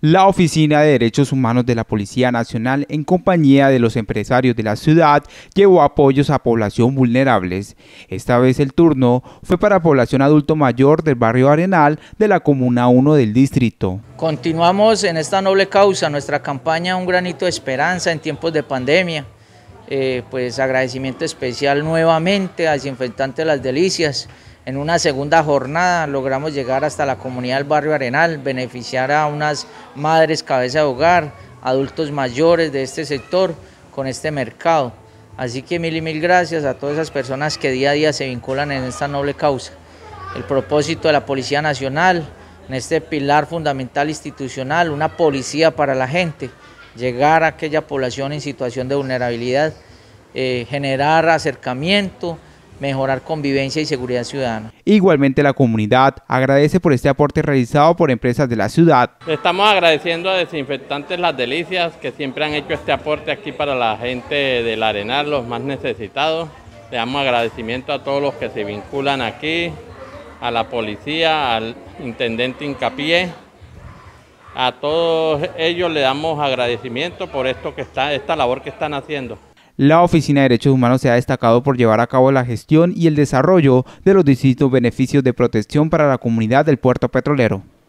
La Oficina de Derechos Humanos de la Policía Nacional, en compañía de los empresarios de la ciudad, llevó apoyos a población vulnerables. Esta vez el turno fue para población adulto mayor del barrio Arenal de la Comuna 1 del distrito. Continuamos en esta noble causa, nuestra campaña Un Granito de Esperanza en tiempos de pandemia. Pues agradecimiento especial nuevamente a Desinfectante Las Delicias. En una segunda jornada logramos llegar hasta la comunidad del barrio Arenal, beneficiar a unas madres cabeza de hogar, adultos mayores de este sector con este mercado. Así que mil y mil gracias a todas esas personas que día a día se vinculan en esta noble causa. El propósito de la Policía Nacional, en este pilar fundamental institucional, una policía para la gente, llegar a aquella población en situación de vulnerabilidad, generar acercamiento, mejorar convivencia y seguridad ciudadana. Igualmente la comunidad agradece por este aporte realizado por empresas de la ciudad. Estamos agradeciendo a Desinfectantes Las Delicias, que siempre han hecho este aporte aquí para la gente del Arenal, los más necesitados. Le damos agradecimiento a todos los que se vinculan aquí, a la policía, al intendente Hincapié. A todos ellos le damos agradecimiento por esta labor que están haciendo. La Oficina de Derechos Humanos se ha destacado por llevar a cabo la gestión y el desarrollo de los distintos beneficios de protección para la comunidad del puerto petrolero.